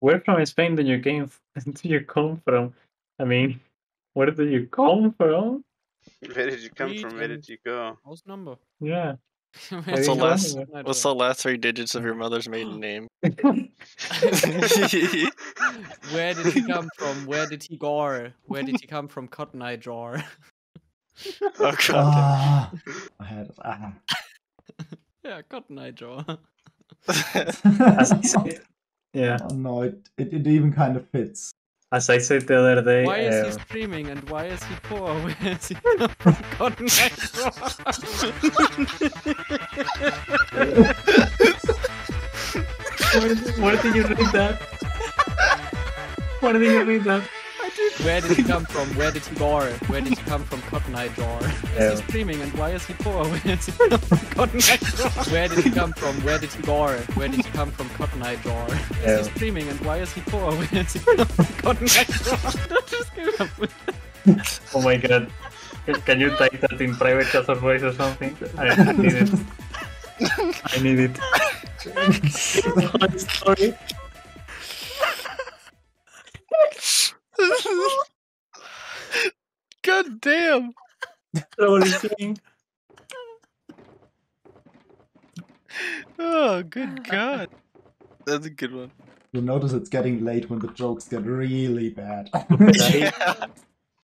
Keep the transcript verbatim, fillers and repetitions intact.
Where from Spain do you came? Do you come from? I mean, where do you come from? Where did you come Read from? Where and did you go? House number. Yeah. Where What's did the you last- come from? What's the last three digits of your mother's maiden name? Where did he come from? Where did he go? Where did he come from? Cotton Eye Jaw. Oh god. Ah, I had it. Ah. Yeah, Cotton Eye Jaw. As I said, yeah. Oh, no, it, it, it even kind of fits. As I said the other day, Why is he um, streaming and why is he poor? Where is he come from? Cotton Eye Jaw. where, where did you read that? Where did you read that? Where did he come from? Where did he go? Where did he come from? Cotton Eye Jaw. Yeah. Is he streaming and why is he poor? Where is he come from? Cotton Eye Jaw. Where did he come from? Where did he go? Where did he come from? Cotton Eye Jaw. Yeah. Is he streaming and why is he poor? Where is he come from? Cotton Eye Jaw. Don't just give up with Oh my god. Can, can you type that in private chat or voice or something? I, I need it. I need it. Sorry. God damn! Sorry, thing. Oh, good god. That's a good one. You'll notice it's getting late when the jokes get really bad. Yeah.